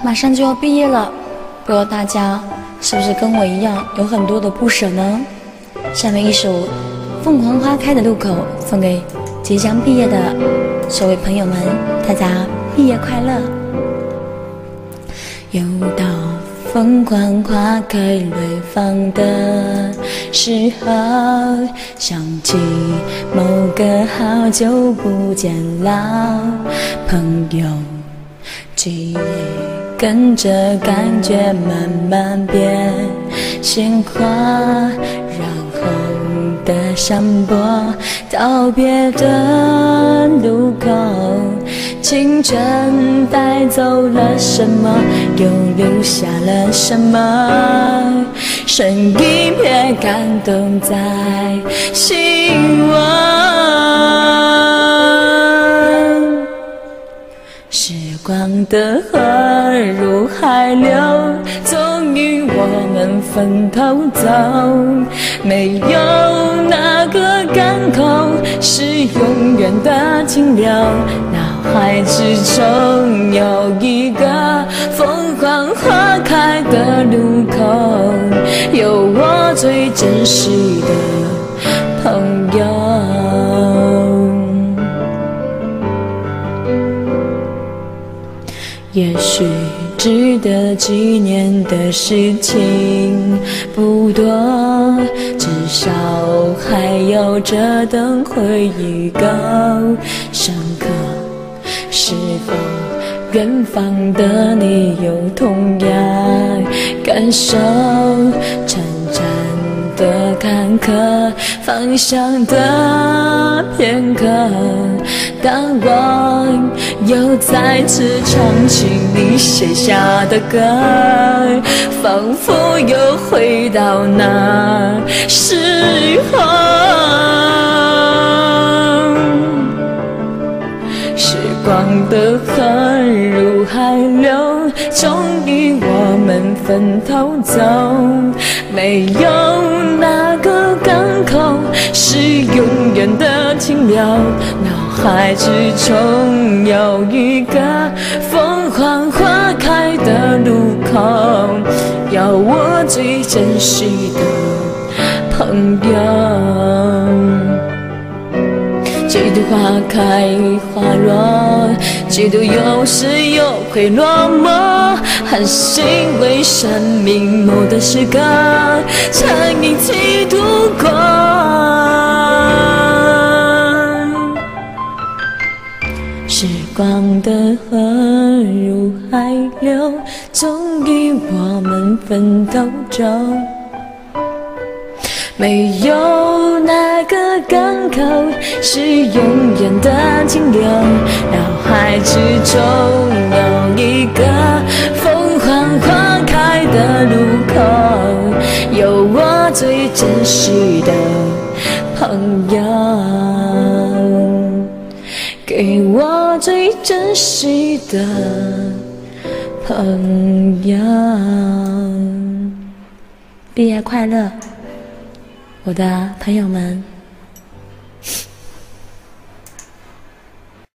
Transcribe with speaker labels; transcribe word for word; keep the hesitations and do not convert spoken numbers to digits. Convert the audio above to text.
Speaker 1: 马上就要毕业了，不知道大家是不是跟我一样有很多的不舍呢？下面一首《凤凰花开的路口》送给即将毕业的所有朋友们，大家毕业快乐！又到凤凰花开蕊放的时候，想起某个好久不见老朋友，记忆跟着感觉慢慢变鲜花，染红的山坡，道别的路口，青春带走了什么，又留下了什么？剩一片感动在心窝。时光的河入海流，终于我们分头走，没有哪个港口是永远的停留，脑海之中有一个凤凰花开的路口，有我最珍惜的朋友。也许值得纪念的事情不多，至少还有这等回忆够深刻。是否远方的你有同样感受？沉沉的坎坷，方向的片刻，当我又再次唱起你写下的歌，仿佛又回到那时候。时光的河入海流，终于我们分头走，没有哪个港口是永远的停留，脑海之中有一个凤凰花开的路口，有我最珍惜的朋友。几度花开花落，几度有时又会落寞，很欣慰生命某的时刻曾一起度过。时光的河入海流，终于我们分头走，没有哪个港口是永远的停留，脑海之中有一个凤凰花开的路口，有我最珍惜的朋友，给我最珍惜的朋友。毕业快乐，我的朋友们。